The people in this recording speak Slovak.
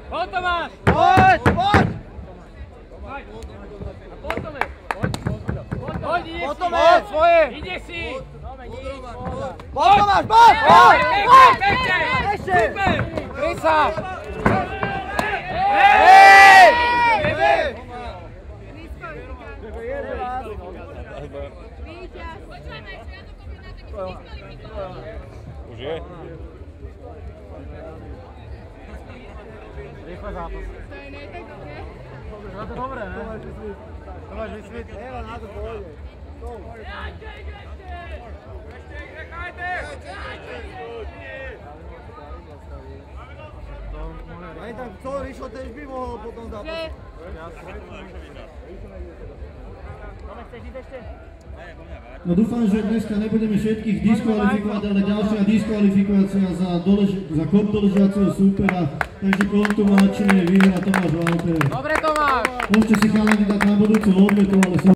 Poď Tomáš! Poď! Poď! Poď, ide si! Poď, svoje! Ide si! Poď Tomáš, poď! Poď! Pekne! Ešte! Super! Krysa! Hej! Už je? Rýchle zápas. To je dobré, ne? Tomáš vysvít. Evo, na to pôjde. Aj tak co, Rišo tež by mohol potom zápasiť. No dúfam, že dneska nebudeme všetkých diskvalifikovať, ale ďalšia diskvalifikácia za kop doležiaceho súpera. Takže kontumačne vyhrá Tomáš Walter. Dobre Tomáš! Môžete si chalani dať na budúcu odvetu, ale